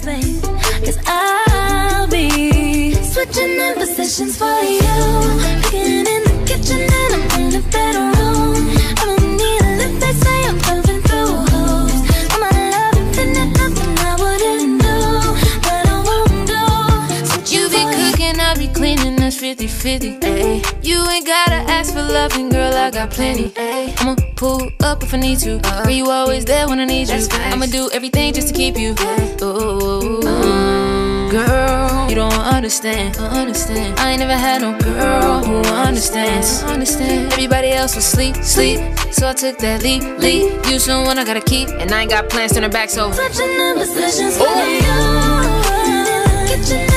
babe, 'cause I'll be switching in positions for you. Cooking in the kitchen and I'm in the bedroom. I don't need a lift, they say I'm coming through hoes. All my love infinite, nothing I wouldn't do, that I won't do. You be cooking, I be cleaning, that's 50-50, ayy. You ain't gotta ask for loving, girl, I got plenty, ayy. I'ma pull up if I need to, girl, you always there when I need you. I'ma do everything just to keep you. Ooh, girl, you don't understand. I ain't never had no girl who understands. Everybody else was sleep, so I took that leap. You someone I gotta keep, and I ain't got plans to turn her back, so switching in positions for you. Kitchen